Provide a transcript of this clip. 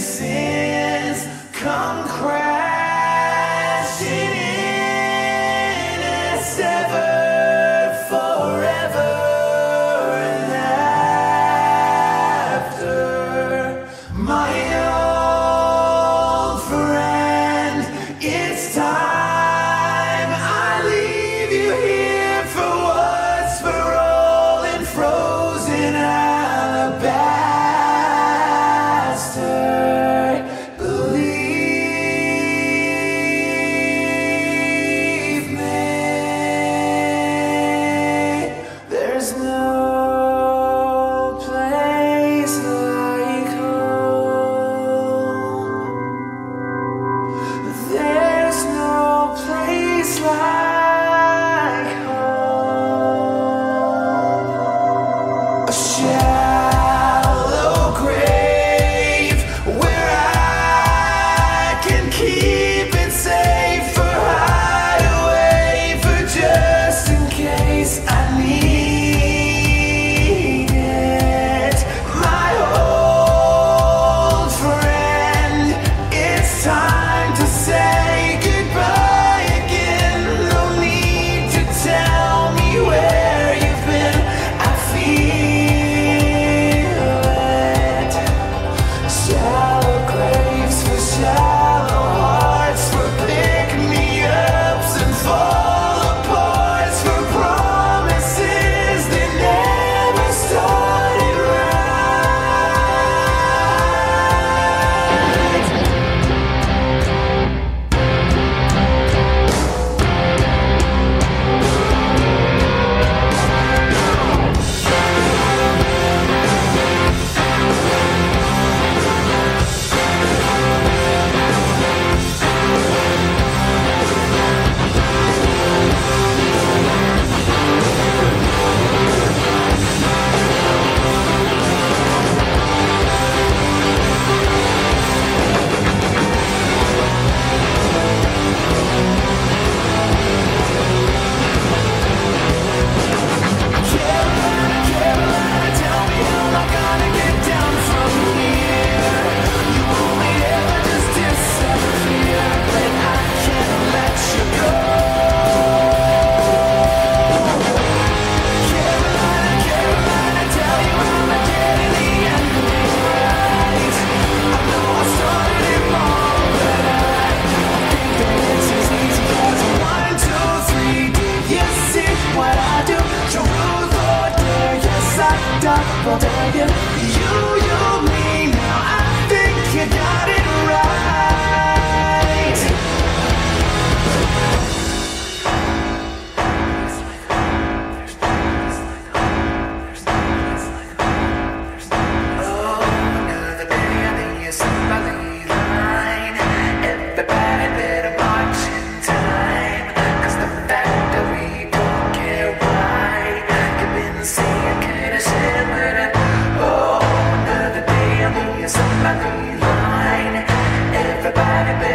sins come crashing in as ever, forever and after. My old friend, it's time I leave you here for once for all in frozen alabaster. Believe me, there's no place like home. There's no place like home. A shallow grave where I can keep it safe, for hideaway, for just in case I need it. My old friend, it's time to say goodbye again. No need to tell me where you've been. I feel it. Shallow graves for shallow hearts, for pick-me-ups and fall aparts, for promises that never started right. Carolina, tell me how am I gonna get down from here? You only ever just disappear, but I can't let you go. Carolina, tell you how am I getting the ending right? I know I started it wrong, but I think that it's as easy as 1, 2, 3. Do you see what I do? Truth or dare? Yes, I double dare you. You, me. Now I think you got it right. Oh, another day and then you somebody line. Everybody better march in time, 'cause the fact that we don't care why you've been saying kinda shit with it. Oh, another day and then you somebody line. Everybody better